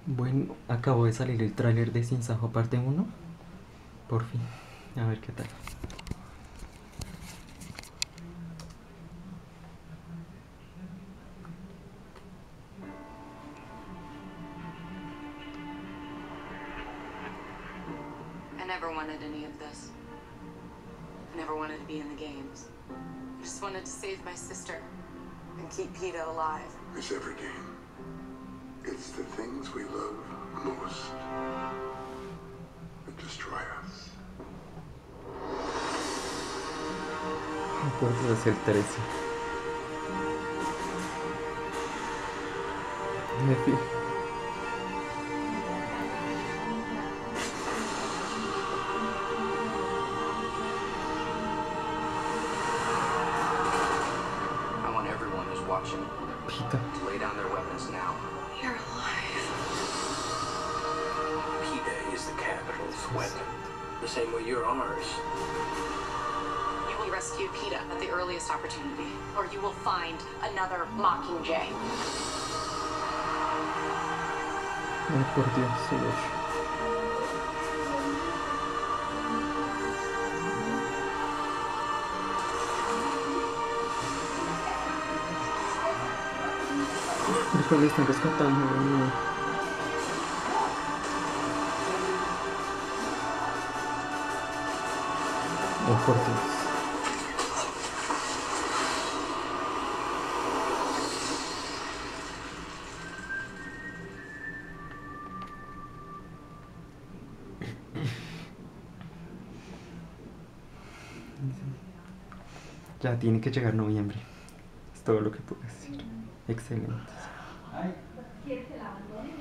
Bueno, acabó de salir el tráiler de Sin Sajo parte uno. Por fin. A ver qué tal. I never wanted any of this. I never wanted to be in the games. I just wanted to save my sister and keep PETA alive. It's every game. It's the things we love most that destroy us. Por Dios, el 13. Me fui. I want everyone who's watching Pita. to lay down their weapons now. You're alive. PETA is the capital's weapon, the same way you're ours. You will rescue PETA at the earliest opportunity, or you will find another Mockingjay. Ay, por Dios, señor. Híjole, le están rescatando. No. Oh, por Dios. Ya tiene que llegar noviembre. Es todo lo que puedo decir. Excelente. ¿Quieres que la abandone?